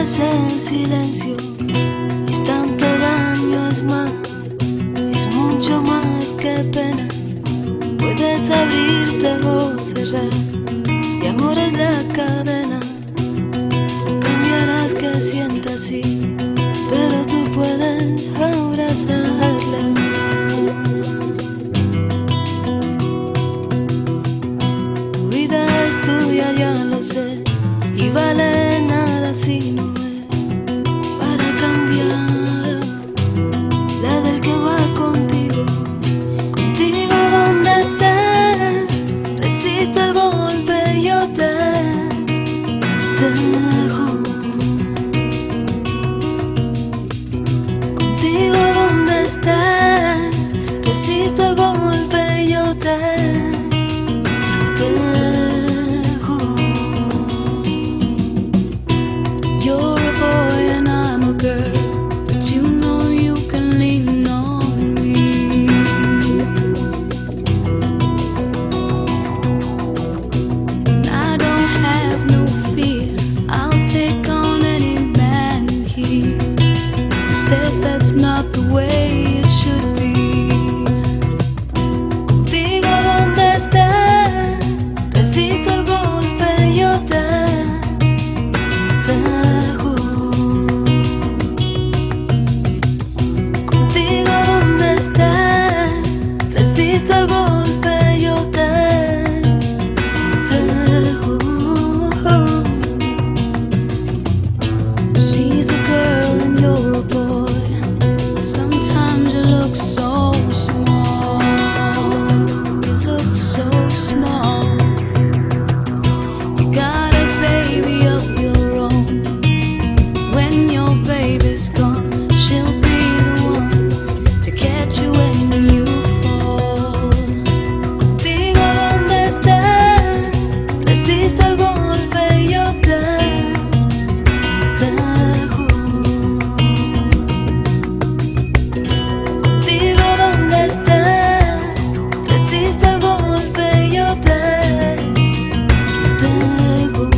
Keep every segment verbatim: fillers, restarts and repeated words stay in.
el silencio, y es tanto daño, es más, es mucho más que pena. Puedes abrirte o cerrar, y amor es la cadena. No cambiarás que sienta así, pero tú puedes abrazarla. Tu vida es tuya, ya lo sé, y vale nada si no es para cambiar la del que va contigo. Contigo donde estés, resisto el golpe, yo te dejo. Contigo donde estés, resisto el golpe, yo te dejo. You're a boy and I'm a girl, but you know you can lean on me. And I don't have no fear, I'll take on any man here who says that's not the way it should be. Contigo donde estés, resisto el golpe, yo te dejo. Contigo donde estés, resisto el golpe, yo te dejo. She's a girl and you're a boy. Sometimes you look so small. You look so small. You got a baby of your own. When your baby's gone, she'll be the one to catch you when you fall. Contigo donde estés, resisto el golpe, yo te dejo. Contigo donde estés, resisto el golpe, yo te dejo.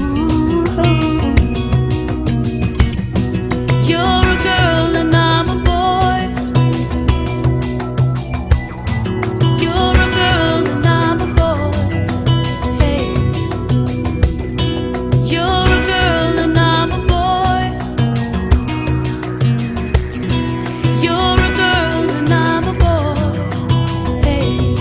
You're a girl and I'm a boy. You're a girl and I'm a boy. Hey. You're a girl and I'm a boy. You're a girl and I'm a boy. Hey.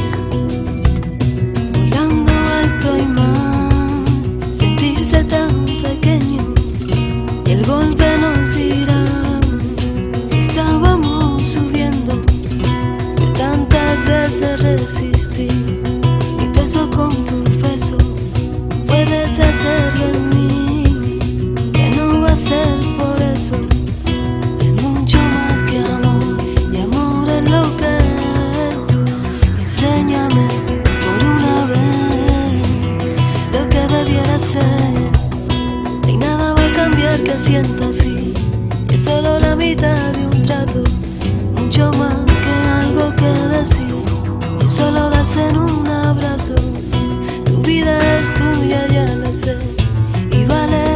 Volando alto y más, sentirse tan pequeño, y el golpe nos dirá si estábamos subiendo. De tantas veces resistí mi peso con tu peso. Puedes hacerlo en mí, que no va a ser por eso. Es mucho más que amor, y amor es lo que es. Enséñame por una vez lo que debiera ser. Y nada va a cambiar que sienta así, es solo la mitad de un trato. Mucho más que algo que decir, y solo darse en un abrazo. Tu vida es tuya, ya lo sé, y vale